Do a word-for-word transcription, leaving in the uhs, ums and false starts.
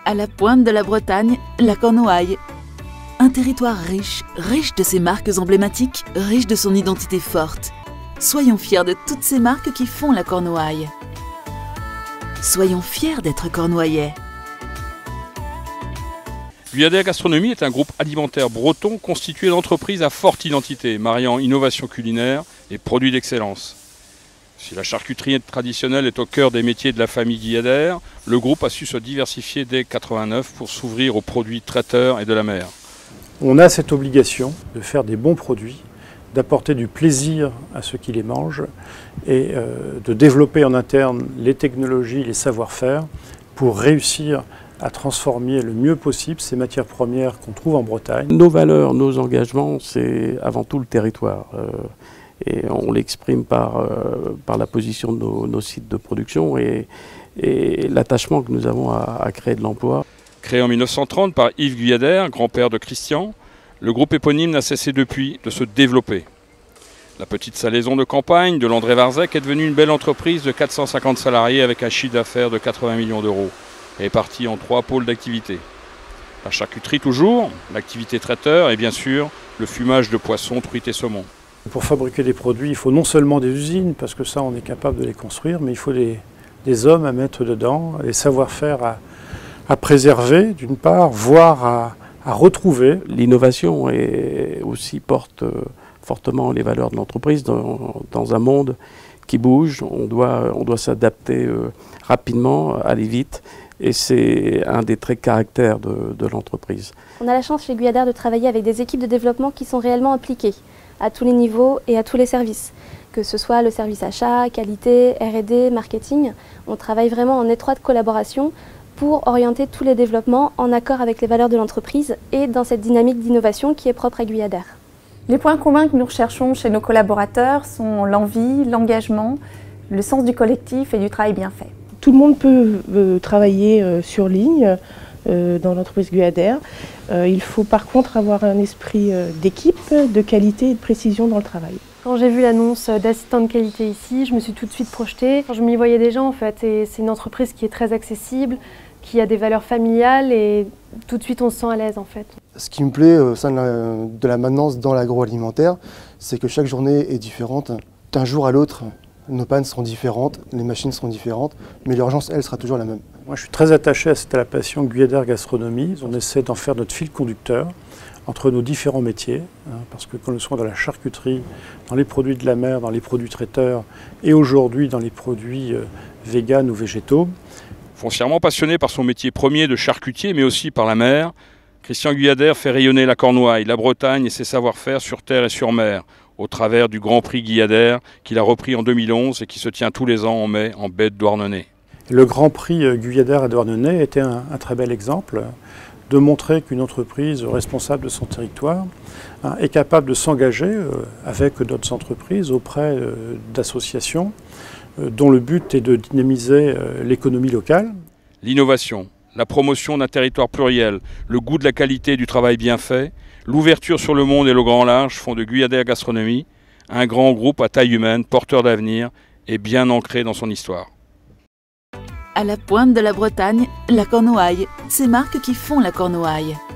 À la pointe de la Bretagne, la Cornouaille. Un territoire riche, riche de ses marques emblématiques, riche de son identité forte. Soyons fiers de toutes ces marques qui font la Cornouaille. Soyons fiers d'être cornouaillais. Guyadère Gastronomie est un groupe alimentaire breton constitué d'entreprises à forte identité, mariant innovation culinaire et produits d'excellence. Si la charcuterie traditionnelle est au cœur des métiers de la famille Guyadère, le groupe a su se diversifier dès mille neuf cent quatre-vingt-neuf pour s'ouvrir aux produits traiteurs et de la mer. On a cette obligation de faire des bons produits, d'apporter du plaisir à ceux qui les mangent et euh, de développer en interne les technologies, les savoir-faire pour réussir à transformer le mieux possible ces matières premières qu'on trouve en Bretagne. Nos valeurs, nos engagements, c'est avant tout le territoire. Euh, et on l'exprime par, euh, par la position de nos, nos sites de production et, et l'attachement que nous avons à, à créer de l'emploi. Créé en mille neuf cent trente par Yves Guyadère, grand-père de Christian, le groupe éponyme n'a cessé depuis de se développer. La petite salaison de campagne de Landré-Varzec est devenue une belle entreprise de quatre cent cinquante salariés avec un chiffre d'affaires de quatre-vingts millions d'euros et est partie en trois pôles d'activité. La charcuterie toujours, l'activité traiteur et bien sûr le fumage de poissons, truites et saumons. Pour fabriquer des produits, il faut non seulement des usines, parce que ça on est capable de les construire, mais il faut des, des hommes à mettre dedans, des savoir-faire à, à préserver d'une part, voire à, à retrouver. L'innovation aussi porte fortement les valeurs de l'entreprise dans, dans un monde qui bouge. On doit, on doit s'adapter euh, rapidement, aller vite. Et c'est un des traits caractères de, de l'entreprise. On a la chance chez Guyadère de travailler avec des équipes de développement qui sont réellement impliquées à tous les niveaux et à tous les services. Que ce soit le service achat, qualité, R et D, marketing, on travaille vraiment en étroite collaboration pour orienter tous les développements en accord avec les valeurs de l'entreprise et dans cette dynamique d'innovation qui est propre à Guyadère. Les points communs que nous recherchons chez nos collaborateurs sont l'envie, l'engagement, le sens du collectif et du travail bien fait. Tout le monde peut euh, travailler euh, sur ligne euh, dans l'entreprise Guyadère. Euh, il faut par contre avoir un esprit euh, d'équipe, de qualité et de précision dans le travail. Quand j'ai vu l'annonce d'assistant de qualité ici, je me suis tout de suite projetée. Je m'y voyais déjà en fait, et c'est une entreprise qui est très accessible, qui a des valeurs familiales et tout de suite on se sent à l'aise en fait. Ce qui me plaît au sein de la, de la maintenance dans l'agroalimentaire, c'est que chaque journée est différente. D'un jour à l'autre, nos pannes seront différentes, les machines seront différentes, mais l'urgence, elle, sera toujours la même. Moi, je suis très attaché à cette appellation Guyadère Gastronomie. On essaie d'en faire notre fil conducteur entre nos différents métiers, hein, parce que quand nous sommes dans la charcuterie, dans les produits de la mer, dans les produits traiteurs, et aujourd'hui dans les produits euh, véganes ou végétaux. Foncièrement passionné par son métier premier de charcutier, mais aussi par la mer, Christian Guyadère fait rayonner la Cornouaille, la Bretagne et ses savoir-faire sur terre et sur mer, au travers du Grand Prix Guyadère qu'il a repris en deux mille onze et qui se tient tous les ans en mai en baie de Douarnenez. Le Grand Prix Guyadère à Douarnenez était un, un très bel exemple de montrer qu'une entreprise responsable de son territoire hein, est capable de s'engager euh, avec d'autres entreprises auprès euh, d'associations euh, dont le but est de dynamiser euh, l'économie locale. L'innovation, la promotion d'un territoire pluriel, le goût de la qualité du travail bien fait, l'ouverture sur le monde et le grand large font de Guyadère Gastronomie un grand groupe à taille humaine, porteur d'avenir et bien ancré dans son histoire. À la pointe de la Bretagne, la Cornouaille. Ces marques qui font la Cornouaille.